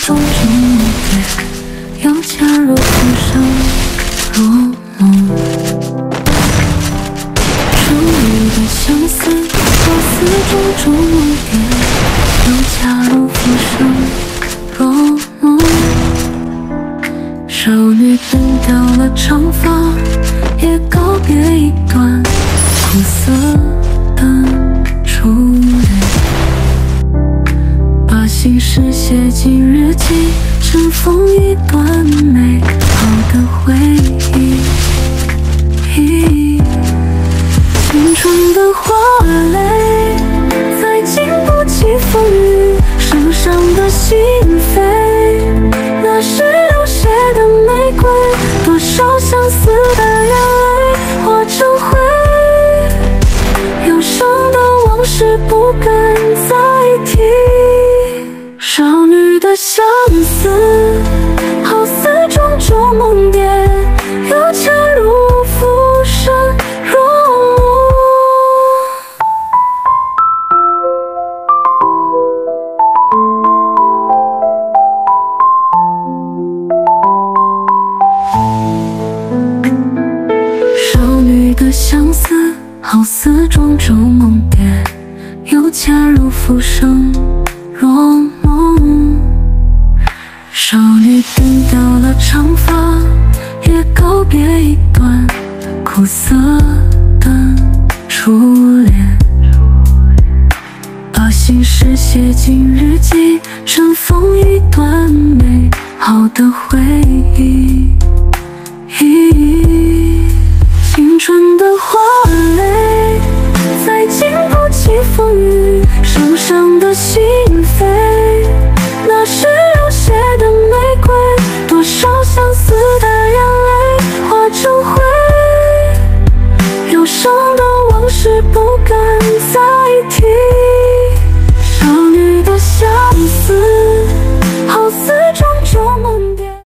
种种梦蝶，又加入浮生若梦。少女的相思，好似种种梦蝶，又加入浮生若梦。少女等掉了长发，也告别一段苦涩的初恋，把心事写进日记，尘封一段美好的回忆。青春的花蕾，再经不起风雨，受伤的心扉，那是流血的玫瑰，多少相思的眼泪化成灰，忧伤的往事不敢再提。少女的相思，好似种种梦蝶，又加入浮生若梦。少女的相思，好似种种梦蝶，又加入浮生若梦。少女等掉了长发，也告别一段苦涩的初恋，把心事写进日记，尘封一段美好的回忆。青春的花